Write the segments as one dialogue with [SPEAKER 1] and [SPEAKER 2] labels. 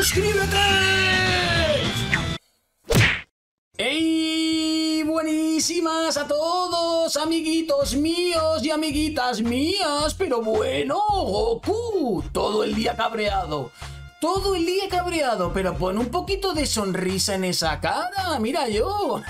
[SPEAKER 1] ¡Suscríbete! ¡Ey! Buenísimas a todos, amiguitos míos y amiguitas mías. Pero bueno, Goku, todo el día cabreado. Todo el día cabreado, pero pon un poquito de sonrisa en esa cara, mira yo.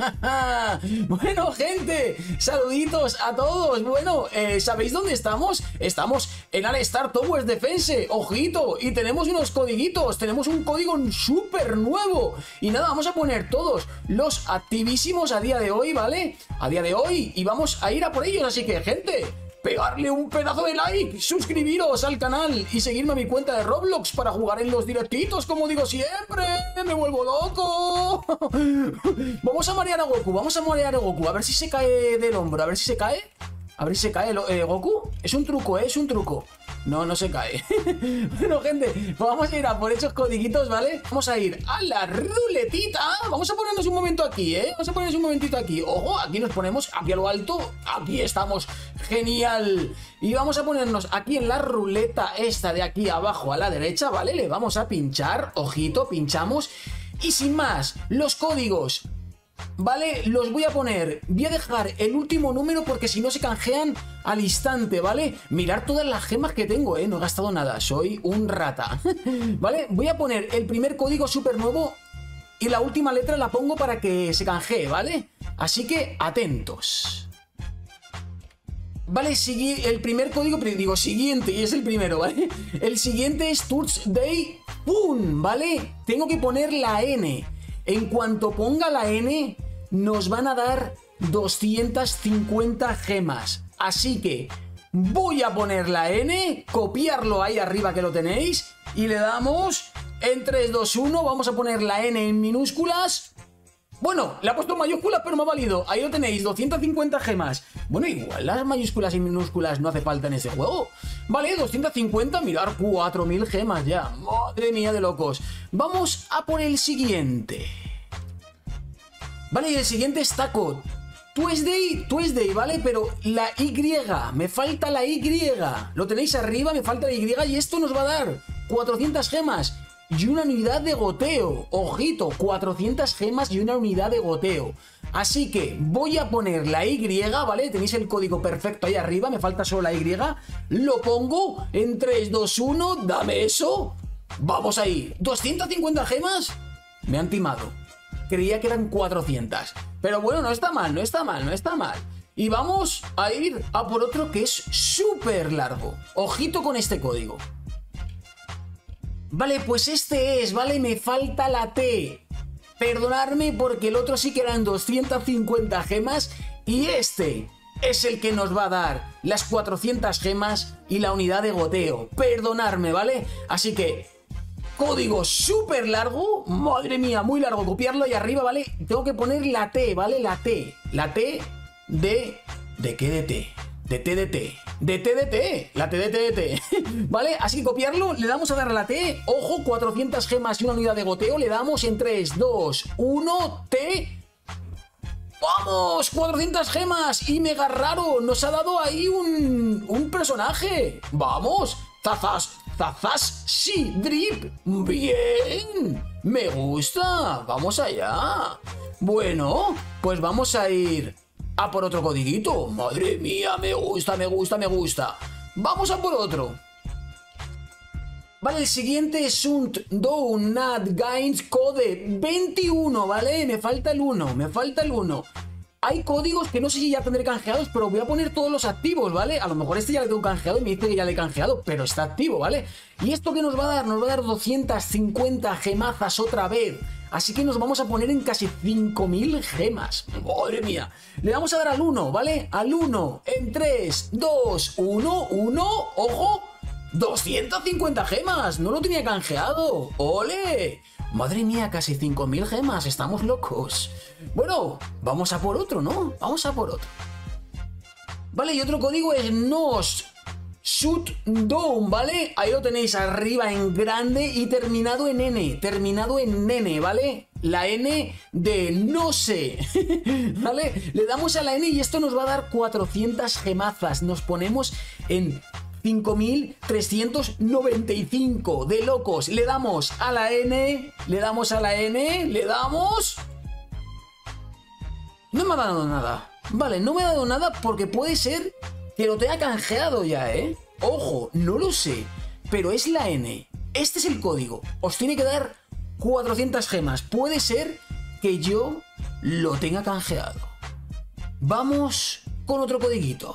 [SPEAKER 1] Bueno, gente, saluditos a todos. Bueno, ¿sabéis dónde estamos? Estamos en All-Star Towers Defense, ojito, y tenemos unos codiguitos, tenemos un código súper nuevo. Y nada, vamos a poner todos los activísimos a día de hoy, ¿vale? A día de hoy, y vamos a ir a por ellos, así que, gente, pegarle un pedazo de like, suscribiros al canal y seguirme a mi cuenta de Roblox para jugar en los directitos, como digo siempre. ¡Me vuelvo loco! Vamos a marear a Goku, a ver si se cae del hombro, a ver si se cae. A ver si se cae Goku. Es un truco, es un truco. No, no se cae. Bueno, gente, pues vamos a ir a por esos codiguitos, ¿vale? Vamos a ir a la ruletita. Vamos a ponernos un momento aquí, ¿eh? Vamos a ponernos un momentito aquí. Ojo, aquí nos ponemos, aquí a lo alto. Aquí estamos, genial. Y vamos a ponernos aquí en la ruleta esta de aquí abajo a la derecha, ¿vale? Le vamos a pinchar, ojito, pinchamos. Y sin más, los códigos, ¿vale? Los voy a poner, voy a dejar el último número porque si no se canjean al instante, ¿vale? Mirar todas las gemas que tengo, no he gastado nada, soy un rata. ¿Vale? Voy a poner el primer código súper nuevo y la última letra la pongo para que se canjee, ¿vale? Así que atentos. Vale, el primer código, digo siguiente, y es el primero, ¿vale? El siguiente es Thursday Fun, ¿vale? Tengo que poner la N. En cuanto ponga la N, nos van a dar 250 gemas. Así que voy a poner la N, copiarlo ahí arriba que lo tenéis, y le damos en 3, 2, 1, vamos a poner la N en minúsculas. Bueno, le he puesto mayúsculas, pero me ha valido. Ahí lo tenéis, 250 gemas. Bueno, igual las mayúsculas y minúsculas no hace falta en este juego. Vale, 250, mirar, 4000 gemas ya. Madre mía de locos. Vamos a por el siguiente. Vale, y el siguiente es Taco. Tuesday, ¿vale? Pero la Y, me falta la Y. Lo tenéis arriba, me falta la Y y esto nos va a dar 400 gemas. Y una unidad de goteo, ojito, 400 gemas y una unidad de goteo. Así que voy a poner la Y, ¿vale? Tenéis el código perfecto ahí arriba, me falta solo la Y. Lo pongo en 3, 2, 1, dame eso. Vamos ahí, 250 gemas. Me han timado, creía que eran 400. Pero bueno, no está mal, no está mal, no está mal. Y vamos a ir a por otro que es súper largo. Ojito con este código. Vale, pues este es, ¿vale? Me falta la T. Perdonadme porque el otro sí que eran 250 gemas y este es el que nos va a dar las 400 gemas y la unidad de goteo. Perdonadme, ¿vale? Así que, código súper largo, madre mía, muy largo, copiarlo ahí arriba, ¿vale? Tengo que poner la T, ¿vale? La T ¿de qué de T? De T de T. De T de T. La T de T de T. ¿Vale? Así que copiarlo, le damos a dar a la T. Ojo, 400 gemas y una unidad de goteo. Le damos en 3, 2, 1, T. ¡Vamos! 400 gemas y mega raro. Nos ha dado ahí un personaje. ¡Vamos! Zazas, sí, Drip. Bien. Me gusta. Vamos allá. Bueno, pues vamos a ir a por otro codiguito. Madre mía, me gusta, me gusta, me gusta. Vamos a por otro. Vale, el siguiente es un Donut Gains Code 21, ¿vale? Me falta el 1, me falta el 1. Hay códigos que no sé si ya tendré canjeados, pero voy a poner todos los activos, ¿vale? A lo mejor este ya le tengo canjeado y me dice que ya le he canjeado, pero está activo, ¿vale? ¿Y esto qué nos va a dar? Nos va a dar 250 gemazas otra vez. Así que nos vamos a poner en casi 5000 gemas. ¡Madre mía! Le vamos a dar al 1, ¿vale? Al 1, en 3, 2, 1, 1, ¡ojo! 250 gemas, no lo tenía canjeado. ¡Ole! Madre mía, casi 5000 gemas, estamos locos. Bueno, vamos a por otro, ¿no? Vamos a por otro. Vale, y otro código es NOS Shoot Down, ¿vale? Ahí lo tenéis arriba en grande y terminado en N. Terminado en N, ¿vale? La N de no sé. ¿Vale? Le damos a la N y esto nos va a dar 400 gemazas. Nos ponemos en 5.395 de locos. Le damos a la N, le damos a la N, le damos... No me ha dado nada. Vale, no me ha dado nada porque puede ser que lo tenga canjeado ya, ¿eh? Ojo, no lo sé, pero es la N. Este es el código. Os tiene que dar 400 gemas. Puede ser que yo lo tenga canjeado. Vamos con otro codiguito.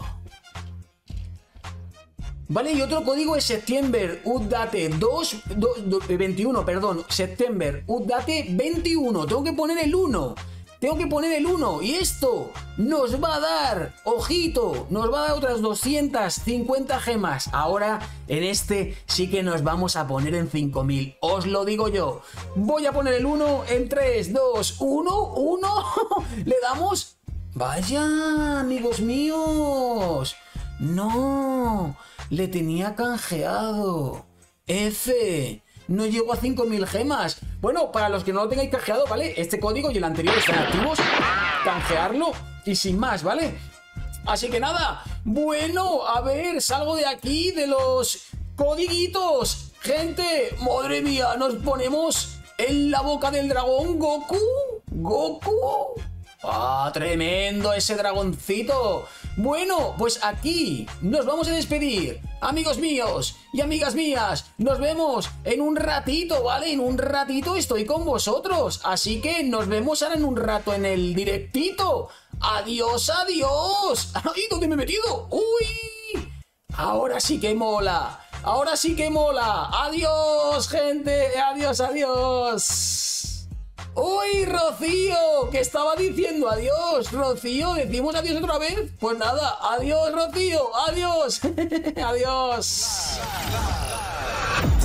[SPEAKER 1] Vale, y otro código es September Update 21, perdón. September Update 21. Tengo que poner el 1. Tengo que poner el 1 y esto nos va a dar, ojito, nos va a dar otras 250 gemas. Ahora en este sí que nos vamos a poner en 5000, os lo digo yo. Voy a poner el 1 en 3, 2, 1, 1. Le damos... Vaya, amigos míos. No, le tenía canjeado. F... No llego a 5000 gemas. Bueno, para los que no lo tengáis canjeado, ¿vale? Este código y el anterior están activos. Canjearlo y sin más, ¿vale? Así que nada. Bueno, a ver, salgo de aquí de los codiguitos. Gente, madre mía, nos ponemos en la boca del dragón Goku. Goku. ¡Ah, tremendo ese dragoncito! Bueno, pues aquí nos vamos a despedir, amigos míos y amigas mías. Nos vemos en un ratito, ¿vale? En un ratito estoy con vosotros. Así que nos vemos ahora en un rato en el directito. ¡Adiós, adiós! ¡Ay, dónde me he metido! ¡Uy! Ahora sí que mola. Ahora sí que mola. ¡Adiós, gente! ¡Adiós, adiós! ¡Uy, Rocío! Que estaba diciendo adiós, Rocío. ¿Decimos adiós otra vez? Pues nada, adiós, Rocío. Adiós. Adiós.